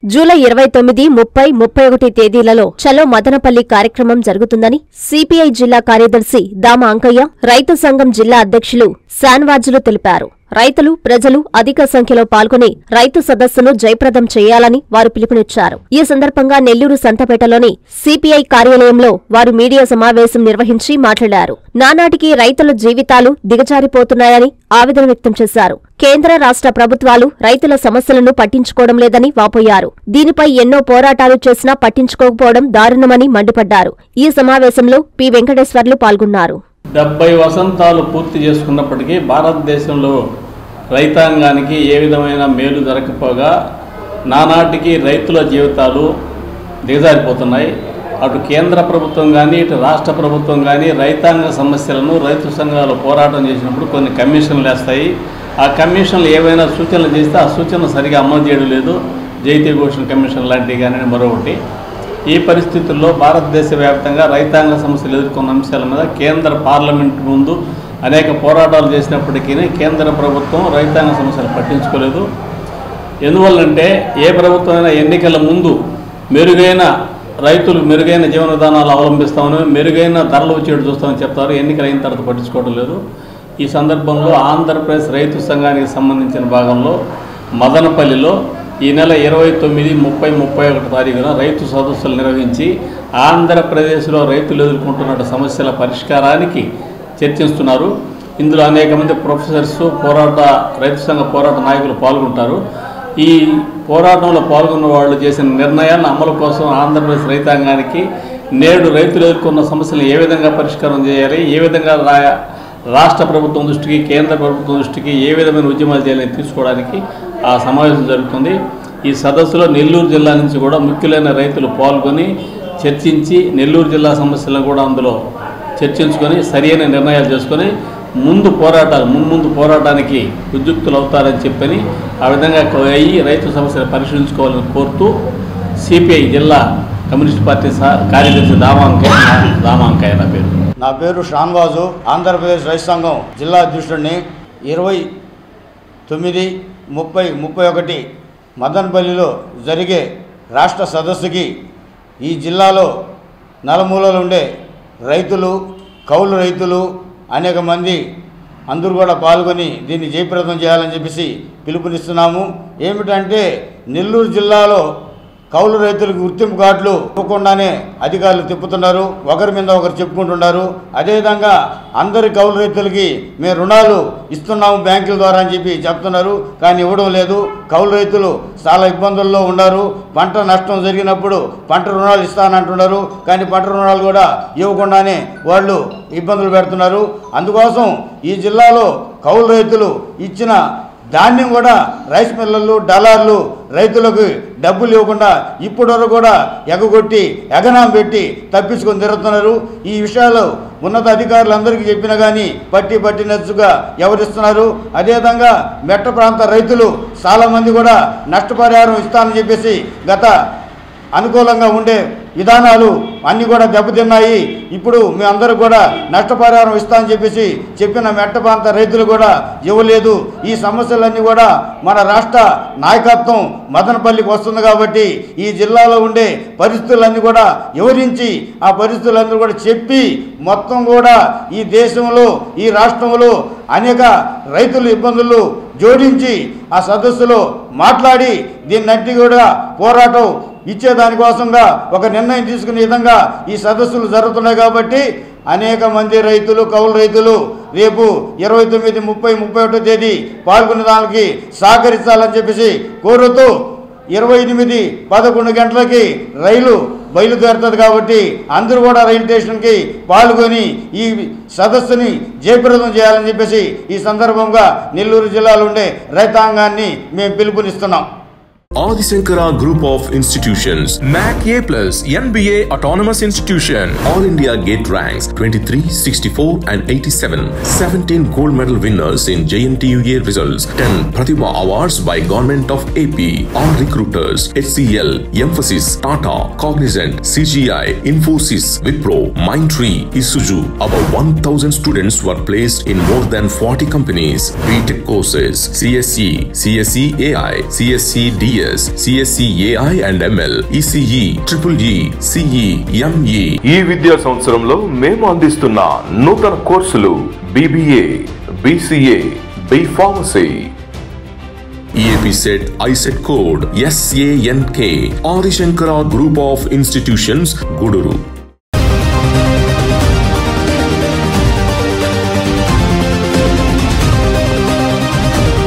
July 29, 30, 31 తేదీలలో చలో మదనపల్లి కార్యక్రమం జరుగుతుందని సిపిఐ జిల్లా కార్యదర్శి దామ అంకయ్య, రైతు సంఘం జిల్లా అధ్యక్షులు శాన్వాజులు తెలిపారు. రైతులు, ప్రజలు అధిక సంఖ్యలో పాల్గొని రైతు సదస్సును జయప్రదం చేయాలని వారు పిలుపునిచ్చారు. ఈ సందర్భంగా నెల్లూరు సంతపేటలోని సిపిఐ కార్యాలయంలో వారు మీడియా సమావేశం నిర్వహించి మాట్లాడారు. నానాటికి రైతుల జీవితాలు దిగజారిపోతున్నాయని ఆవేదన వ్యక్తం చేశారు. కేంద్ర, రాష్ట్ర ప్రభుత్వాలు రైతుల సమస్యలను పట్టించుకోవడం లేదని వాపోయారు. దీనిపై ఎన్నో పోరాటాలు చేసినా పట్టించుకోకపోవడం దారుణమని మండిపడ్డారు. ఈ సమావేశంలో పి వెంకటేశ్వర్లు పాల్గొన్నారు. 70 వసంతాలు పూర్తి చేసుకున్నప్పటికీ భారతదేశంలో రైతాంగానికి ఏ విధమైన మేలు జరగకపోగా నానాటికి రైతుల జీవితాలు దిగజారిపోతున్నాయి. అటు కేంద్ర ప్రభుత్వం కానీ, ఇటు రాష్ట్ర ప్రభుత్వం కానీ రైతాంగ సమస్యలను రైతు సంఘాలు పోరాటం చేసినప్పుడు కొన్ని కమిషన్లు వేస్తాయి. ఆ కమిషన్లు ఏవైనా సూచనలు చేస్తే ఆ సూచనలు సరిగా అమలు చేయడం లేదు. జైతీ ఘోషణ కమిషన్ లాంటివి కానీ మరొకటి. ఈ పరిస్థితుల్లో భారతదేశ వ్యాప్తంగా రైతాంగ సమస్యలు ఎదుర్కొన్న అంశాల మీద కేంద్ర పార్లమెంటు ముందు అనేక పోరాటాలు చేసినప్పటికీ కేంద్ర ప్రభుత్వం రైతాంగ సమస్యలు పట్టించుకోలేదు. ఎందువల్లంటే ఏ ప్రభుత్వమైనా ఎన్నికల ముందు రైతులు మెరుగైన జీవన విధానాలు అవలంబిస్తామని, మెరుగైన ధరలు వచ్చేట్టు చూస్తామని చెప్తారు. ఎన్నికలు అయిన తర్వాత పట్టించుకోవడం లేదు. ఈ సందర్భంలో ఆంధ్రప్రదేశ్ రైతు సంఘానికి సంబంధించిన భాగంలో మదనపల్లిలో ఈ నెల 29, 30, 31 తారీఖున రైతు సదస్సులు నిర్వహించి ఆంధ్రప్రదేశ్లో రైతులు ఎదుర్కొంటున్న సమస్యల పరిష్కారానికి చర్చిస్తున్నారు. ఇందులో అనేక మంది ప్రొఫెసర్స్, రైతు సంఘ పోరాట నాయకులు పాల్గొంటారు. ఈ పోరాటంలో పాల్గొన్న వాళ్ళు చేసిన నిర్ణయాలను అమలు కోసం ఆంధ్రప్రదేశ్ రైతాంగానికి నేడు రైతులు ఎదుర్కొన్న సమస్యలను ఏ విధంగా పరిష్కారం చేయాలి, ఏ విధంగా రాష్ట్ర ప్రభుత్వం దృష్టికి, కేంద్ర ప్రభుత్వం దృష్టికి ఏ విధమైన ఉద్యమాలు చేయాలని తీసుకోవడానికి ఆ సమావేశం జరుగుతుంది. ఈ సదస్సులో నెల్లూరు జిల్లా నుంచి కూడా ముఖ్యులైన రైతులు పాల్గొని చర్చించి నెల్లూరు జిల్లా సమస్యలను కూడా అందులో చర్చించుకొని సరైన నిర్ణయాలు చేసుకొని ముందు పోరాటానికి ఉద్యుక్తులు అవుతారని చెప్పని ఆ విధంగా అయ్యి రైతు సమస్యలు పరిశీలించుకోవాలని కోరుతూ సిపిఐ జిల్లా కమ్యూనిస్ట్ పార్టీ కార్యదర్శి దామాంకయ్య నా పేరు షాన్వాజు, ఆంధ్రప్రదేశ్ రైతు సంఘం జిల్లా అధ్యక్షుడిని. 29, 30, 31 మదనపల్లిలో జరిగే రాష్ట్ర సదస్సుకి ఈ జిల్లాలో నలుమూలలు ఉండే రైతులు, కౌలు రైతులు అనేక మంది అందరూ కూడా పాల్గొని దీన్ని జయప్రదం చేయాలని చెప్పేసి పిలుపునిస్తున్నాము. ఏమిటంటే నెల్లూరు జిల్లాలో కౌలు రైతులకు గుర్తింపు కార్డులు ఇవ్వకుండానే అధికారులు తిప్పుతున్నారు, ఒకరి మీద ఒకరు చెప్పుకుంటున్నారు. అదేవిధంగా అందరి కౌలు రైతులకి మేము రుణాలు ఇస్తున్నాము బ్యాంకుల ద్వారా అని చెప్పి చెప్తున్నారు, కానీ ఇవ్వడం లేదు. కౌలు రైతులు చాలా ఇబ్బందుల్లో ఉన్నారు. పంట నష్టం జరిగినప్పుడు పంట రుణాలు ఇస్తానంటున్నారు, కానీ పంట రుణాలు కూడా ఇవ్వకుండానే వాళ్ళు ఇబ్బందులు పెడుతున్నారు. అందుకోసం ఈ జిల్లాలో కౌలు రైతులు ఇచ్చిన ధాన్యం కూడా రైస్ మిల్లర్లు, డలార్లు రైతులకు డబ్బులు ఇవ్వకుండా ఇప్పటివరకు కూడా ఎగగొట్టి ఎగనాం పెట్టి తప్పించుకొని తిరుగుతున్నారు. ఈ విషయాలు ఉన్నత అధికారులందరికీ చెప్పినా కానీ పట్టినచ్చుగా ఎవరిస్తున్నారు. అదేవిధంగా మెట్ట ప్రాంత రైతులు చాలామంది కూడా నష్టపరిహారం ఇస్తానని చెప్పేసి గత అనుకూలంగా ఉండే విధానాలు అన్నీ కూడా దెబ్బతిన్నాయి. ఇప్పుడు మేమందరూ కూడా నష్టపరిహారం ఇస్తామని చెప్పేసి చెప్పిన మెట్ట ప్రాంత రైతులు కూడా ఇవ్వలేదు. ఈ సమస్యలన్నీ కూడా మన రాష్ట్ర నాయకత్వం మదనపల్లికి వస్తుంది కాబట్టి ఈ జిల్లాలో ఉండే పరిస్థితులన్నీ కూడా వివరించి ఆ పరిస్థితులన్నీ కూడా చెప్పి మొత్తం కూడా ఈ దేశంలో, ఈ రాష్ట్రంలో అనేక రైతుల ఇబ్బందులు జోడించి ఆ సదస్సులో మాట్లాడి దీన్నట్టి కూడా పోరాటం ఇచ్చేదానికోసంగా ఒక నిర్ణయం తీసుకునే విధంగా ఈ సదస్సులు జరుగుతున్నాయి. కాబట్టి అనేక మంది రైతులు, కౌలు రైతులు రేపు 29, 30, 31 తేదీ పాల్గొనే దానికి సహకరించాలని చెప్పేసి కోరుతూ 28, 11 గంటలకి రైలు బయలుదేరుతుంది. కాబట్టి అందరూ కూడా రైలు స్టేషన్కి పాల్గొని ఈ సదస్సుని జయప్రదం చేయాలని చెప్పేసి ఈ సందర్భంగా నెల్లూరు జిల్లాలో ఉండే రైతాంగాన్ని మేము పిలుపునిస్తున్నాం. Adi Shankara Group of Institutions, MAC A+, NBA Autonomous Institution, All India Gate Ranks 23, 64 and 87, 17 gold medal winners in JNTUA results, 10 Pratibha Awards by Government of AP, all recruiters, HCL, Emphasis, Tata, Cognizant, CGI, Infosys, Wipro, Mindtree, Isuzu. About 1,000 students were placed in more than 40 companies. BTech courses, CSE, CSE AI, CSE DS, BCS, CSE AI and ML, ECE, EEE, CE, ME. ఈ విద్యా సంవత్సరంలో మేము అందిస్తున్న నూతన కోర్సులు BBA, BCA, B Pharmacy. EAP set ISET code SANK. Adi Shankara Group of Institutions, Guduru.